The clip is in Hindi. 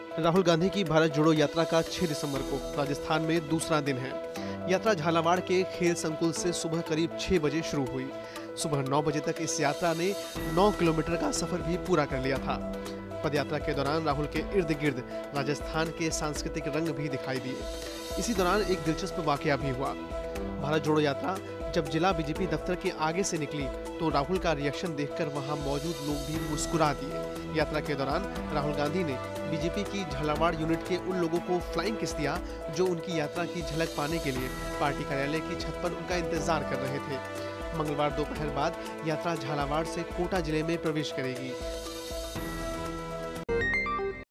राहुल गांधी की भारत जोड़ो यात्रा का 6 दिसंबर को राजस्थान में दूसरा दिन है। यात्रा झालावाड़ के खेल संकुल से सुबह करीब 6 बजे शुरू हुई। सुबह 9 बजे तक इस यात्रा ने 9 किलोमीटर का सफर भी पूरा कर लिया था। पदयात्रा के दौरान राहुल के इर्द गिर्द राजस्थान के सांस्कृतिक रंग भी दिखाई दिए। इसी दौरान एक दिलचस्प वाकया भी हुआ। भारत जोड़ो यात्रा जब जिला बीजेपी दफ्तर के आगे से निकली तो राहुल का रिएक्शन देखकर वहां मौजूद लोग भी मुस्कुरा दिए। यात्रा के दौरान राहुल गांधी ने बीजेपी की झालावाड़ यूनिट के उन लोगों को फ्लाइंग किस दिया जो उनकी यात्रा की झलक पाने के लिए पार्टी कार्यालय की छत पर उनका इंतजार कर रहे थे। मंगलवार दोपहर बाद यात्रा झालावाड़ से कोटा जिले में प्रवेश करेगी।